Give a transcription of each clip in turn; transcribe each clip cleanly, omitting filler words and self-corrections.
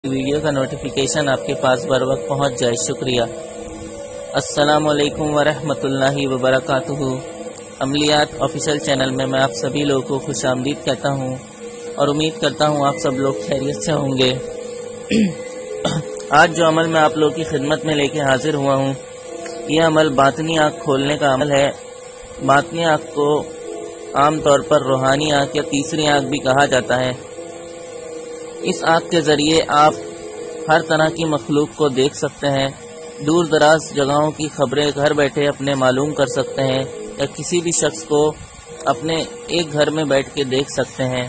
Video کا notification آپ کے پاس بر وقت پہنچ جائے۔ شکریہ۔ السلام علیکم ورحمۃ اللہ وبرکاتہ۔ عملیات آفیشیل چینل میں آپ سبھی لوگوں کو خوش آمدید کہتا ہوں اور امید کرتا ہوں آپ سب لوگ خیریت سے ہوں گے۔ آج جو عمل میں آپ لوگوں کی خدمت میں لے کے حاضر ہوا ہوں، یہ عمل باطنی آنکھ کھولنے کا عمل ہے۔ باطنی آنکھ کو عام طور پر روحانی آنکھ یا تیسری آنکھ بھی کہا جاتا ہے۔ اس آنکھ کے ذریعے آپ ہر طرح کی مخلوق کو دیکھ سکتے ہیں، دور دراز جگہوں کی خبریں گھر بیٹھے اپنے معلوم کر سکتے ہیں، یا کسی بھی شخص کو اپنے ایک گھر میں بیٹھ کے دیکھ سکتے ہیں۔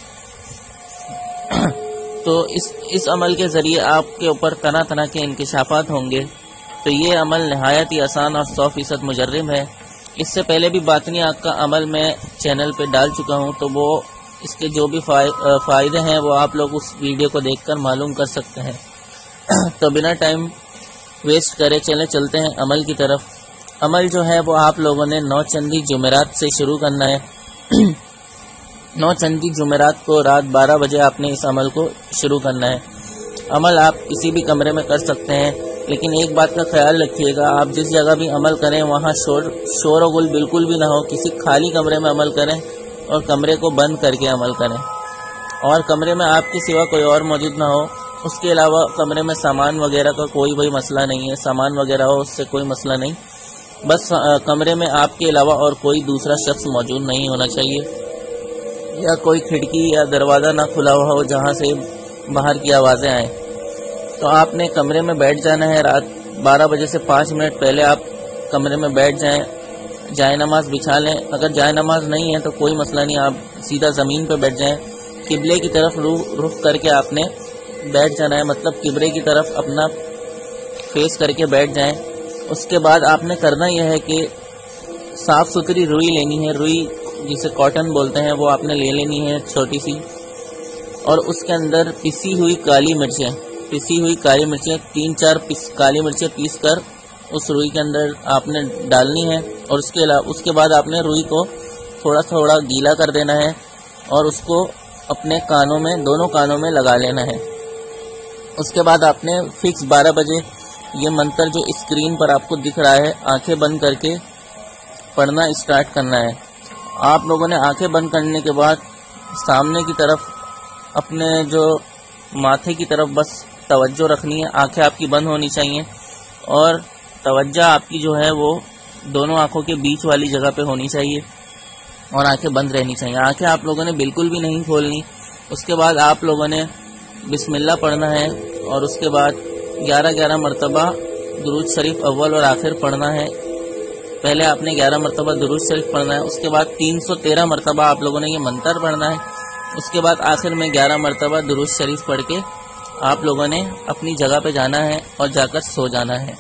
تو اس عمل کے ذریعے آپ کے اوپر طرح طرح کے انکشافات ہوں گے۔ تو یہ عمل نہایت ہی آسان اور 100% مجرب ہے۔ اس سے پہلے بھی باطنی آنکھ کا عمل میں چینل پہ ڈال چکا ہوں، تو وہ اس کے جو بھی فائدے ہیں وہ آپ لوگ اس ویڈیو کو دیکھ کر معلوم کر سکتے ہیں۔ تو بنا ٹائم ویسٹ کرے چلتے ہیں عمل کی طرف۔ عمل جو ہے وہ آپ لوگوں نے 9 چندی جمعرات سے شروع کرنا ہے۔ 9 چندی جمعرات کو رات 12 بجے آپ نے اس عمل کو شروع کرنا ہے۔ عمل آپ کسی بھی کمرے میں کر سکتے ہیں، لیکن ایک بات کا خیال رکھیے گا، آپ جس جگہ بھی عمل کریں وہاں شور و غل بالکل بھی نہ ہو۔ کسی خالی کمرے میں عمل کریں اور کمرے کو بند کر کے عمل کریں، اور کمرے میں آپ کے سوا کوئی اور موجود نہ ہو۔ اس کے علاوہ کمرے میں سامان وغیرہ کا کوئی مسئلہ نہیں ہے، سامان وغیرہ ہو اس سے کوئی مسئلہ نہیں، بس کمرے میں آپ کے علاوہ اور کوئی دوسرا شخص موجود نہیں ہونا چاہیے، یا کوئی کھڑکی یا دروازہ نہ کھلا ہوا ہو جہاں سے باہر کی آوازیں آئیں۔ تو آپ نے کمرے میں بیٹھ جانا ہے۔ رات 12 بجے سے 5 منٹ پہلے آپ کمرے میں بیٹھ جائیں، جائے نماز بچھا لیں۔ اگر جائے نماز نہیں ہے تو کوئی مسئلہ نہیں، آپ سیدھا زمین پہ بیٹھ جائیں۔ قبلے کی طرف رخ کر کے آپ نے بیٹھ جانا ہے، مطلب قبلے کی طرف اپنا فیس کر کے بیٹھ جائیں۔ اس کے بعد آپ نے کرنا یہ ہے کہ صاف ستھری روئی لینی ہے، روئی جسے کاٹن بولتے ہیں، وہ آپ نے لے لینی ہے چھوٹی سی، اور اس کے اندر پسی ہوئی کالی مرچیں 3-4 کالی مرچیں پیس کر اس روئی کے اندر آپ نے ڈالنی ہے، اور اس کے بعد آپ نے روئی کو تھوڑا تھوڑا گیلا کر دینا ہے، اور اس کو اپنے کانوں میں، دونوں کانوں میں لگا لینا ہے۔ اس کے بعد آپ نے فکس 12 بجے یہ منتر جو اسکرین پر آپ کو دکھ رہا ہے، آنکھیں بند کر کے پڑھنا اسٹارٹ کرنا ہے۔ آپ لوگوں نے آنکھیں بند کرنے کے بعد سامنے کی طرف اپنے جو ماتھے کی طرف بس توجہ رکھنی ہے۔ آنکھیں آپ کی بند ہونی چاہیے، اور توجہ آپ کی جو ہے وہ دونوں آنکھوں کے بیچ والی جگہ پہ ہونی چاہیے، اور آنکھیں بند رہنی چاہیے۔ آنکھیں آپ لوگوں نے بالکل بھی نہیں کھولنی۔ اس کے بعد آپ لوگوں نے بسم اللہ پڑھنا ہے، اور اس کے بعد 11 مرتبہ درود شریف اول اور آخر پڑھنا ہے۔ پہلے آپ نے 11 مرتبہ درود شریف پڑھنا ہے، اس کے بعد 313 مرتبہ آپ لوگوں نے یہ منتر پڑھنا ہے۔ اس کے بعد آخر میں 11 مرتبہ درود شریف پڑھ کے آپ لوگوں نے اپنی جگہ پہ جانا ہے اور جا کر سو جانا ہے۔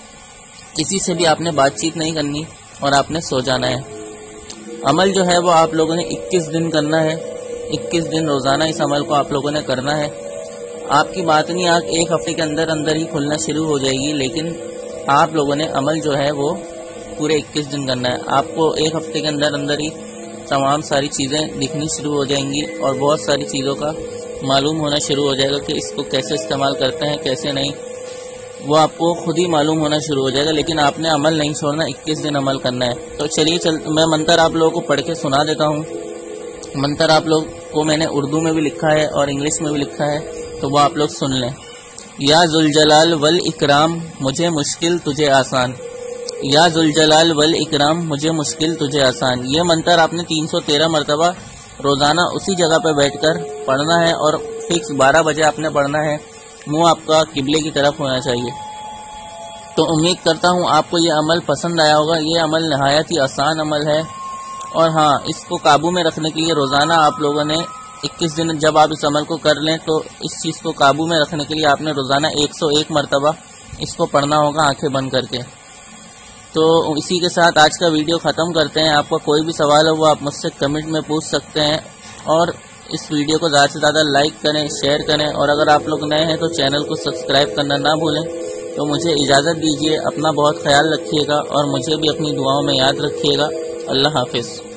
کسی سے بھی آپ نے بات چیت نہیں کرنی، اور آپ نے سو جانا ہے۔ عمل جو ہے وہ آپ لوگوں نے 21 دن کرنا ہے۔ 21 دن روزانہ اس عمل کو آپ لوگوں نے کرنا ہے۔ آپ کی باطنی آنکھ ایک ہفتے کے اندر ہی کھلنا شروع ہو جائے گی، لیکن آپ لوگوں نے عمل جو ہے وہ پورے 21 دن کرنا ہے۔ آپ کو ایک ہفتے کے اندر ہی تمام ساری چیزیں دکھنی شروع ہو جائیں گی، اور بہت ساری چیزوں کا معلوم ہونا شروع ہو جائے گا کہ اس کو کیسے استعمال کرتے ہیں، کیسے نہیں، وہ آپ کو خود ہی معلوم ہونا شروع ہو جائے گا۔ لیکن آپ نے عمل نہیں چھوڑنا، 21 دن عمل کرنا ہے۔ تو چلیے میں منتر آپ لوگوں کو پڑھ کے سنا دیتا ہوں۔ منتر آپ لوگ کو میں نے اردو میں بھی لکھا ہے اور انگلش میں بھی لکھا ہے، تو وہ آپ لوگ سن لیں۔ یا ذوالجلال والاکرام مجھے مشکل تجھے آسان، یا ذوالجلال والاکرام مجھے مشکل تجھے آسان۔ یہ منتر آپ نے 313 مرتبہ روزانہ اسی جگہ پہ بیٹھ کر پڑھنا ہے، اور فکس 12 بجے آپ نے پڑھنا ہے۔ منہ آپ کا قبلے کی طرف ہونا چاہیے۔ تو امید کرتا ہوں آپ کو یہ عمل پسند آیا ہوگا۔ یہ عمل نہایت ہی آسان عمل ہے، اور ہاں، اس کو قابو میں رکھنے کے لیے روزانہ آپ لوگوں نے 21 دن جب آپ اس عمل کو کر لیں، تو اس چیز کو قابو میں رکھنے کے لیے آپ نے روزانہ 101 مرتبہ اس کو پڑھنا ہوگا آنکھیں بند کر کے۔ تو اسی کے ساتھ آج کا ویڈیو ختم کرتے ہیں۔ آپ کا کوئی بھی سوال ہو وہ آپ مجھ سے کمنٹ میں پوچھ سکتے ہیں، اور اس ویڈیو کو زیادہ سے زیادہ لائک کریں، شیئر کریں، اور اگر آپ لوگ نئے ہیں تو چینل کو سبسکرائب کرنا نہ بھولیں۔ تو مجھے اجازت دیجیے، اپنا بہت خیال رکھیے گا، اور مجھے بھی اپنی دعاؤں میں یاد رکھیے گا۔ اللہ حافظ۔